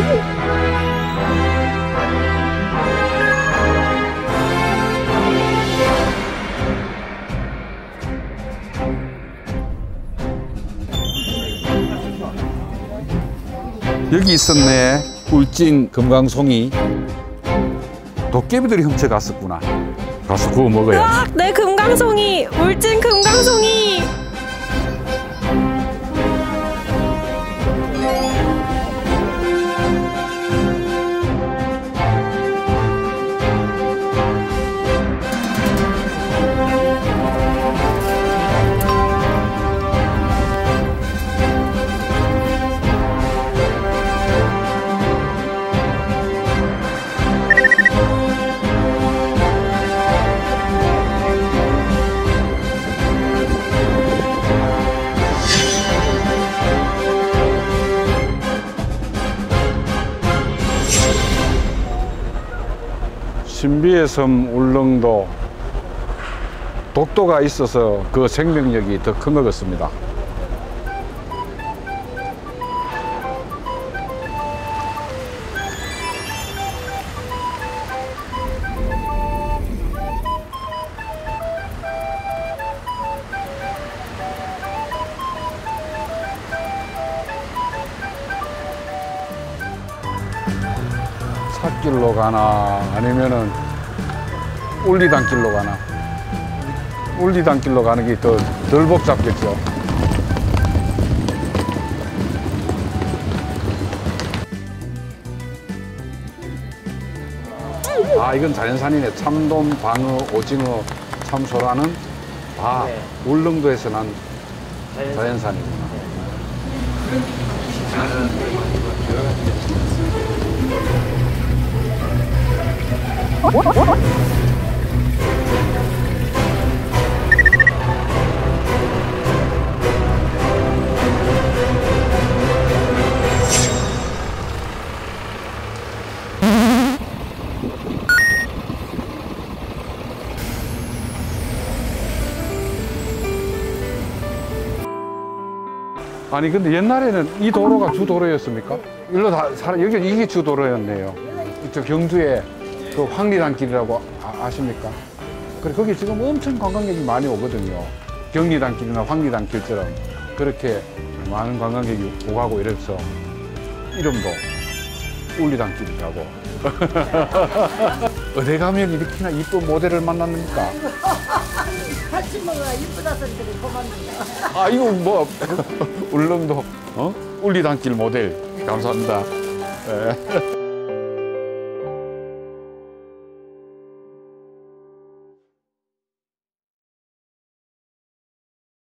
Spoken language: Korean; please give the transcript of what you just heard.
여기 있었네. 울진 금강송이. 도깨비들이 훔쳐갔었구나. 가서 구워 먹어야지. 으악, 내 금강송이! 울진 금강송이! 신비의 섬 울릉도 독도가 있어서 그 생명력이 더 큰 것 같습니다. 찻길로 가나 아니면은 울리단길로 가나. 울리단길로 가는 게 더 덜 복잡겠죠. 아, 이건 자연산이네. 참돔, 방어, 오징어, 참소라는 다 울릉도에서 난 자연산이구나. 아니 근데 옛날에는 이 도로가 주도로였습니까? 일로 여기 이게 주도로였네요. 저 경주에 그 황리단길이라고 아십니까? 그래 거기 지금 엄청 관광객이 많이 오거든요. 경리단길이나 황리단길처럼 그렇게 많은 관광객이 오가고 이래서 이름도 울리단길이라고. 어디 가면 이렇게나 이쁜 모델을 만났습니까? 같이 먹어야 이쁘다 소리들이 고맙습니다. 아 이거 뭐 울릉도 울리단길 모델 감사합니다. 네.